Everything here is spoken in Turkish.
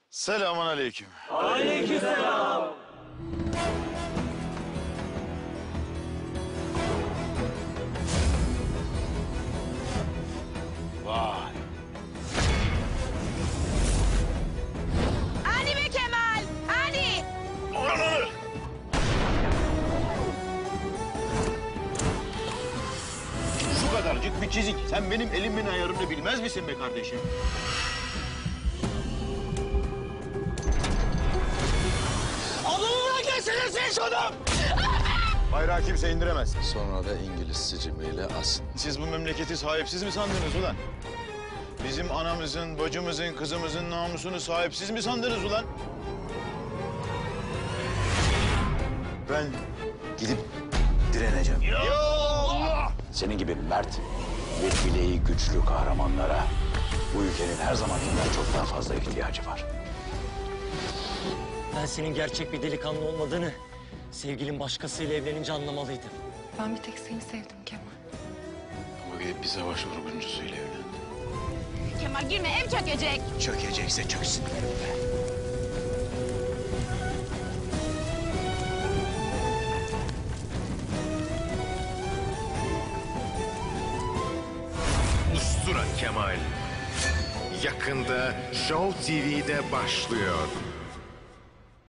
Selamun aleyküm. Aleykümselam. Vay. Hani be Kemal, hani? Ananı! Şu kadarcık bir çizik. Sen benim elimin ayarını bilmez misin be kardeşim? Alnına gelsene sen şunu! Bayrağı kimse indiremez. Sonra da İngiliz sicimiyle asın. Siz bu memleketi sahipsiz mi sandınız ulan? Bizim anamızın, bacımızın, kızımızın namusunu sahipsiz mi sandınız ulan? Ben gidip direneceğim. Ya Allah! Senin gibi mert ve bileği güçlü kahramanlara bu ülkenin her zamankinden çok daha fazla ihtiyacı var. Ben senin gerçek bir delikanlı olmadığını sevgilin başkasıyla evlenince anlamalıydım. Ben bir tek seni sevdim Kemal. Ama gidip bir savaş vurguncusuyla evlendi. Kemal girme, ev çökecek. Çökecekse çöksün derim be. Ustura Kemal. Yakında Show TV'de başlıyor.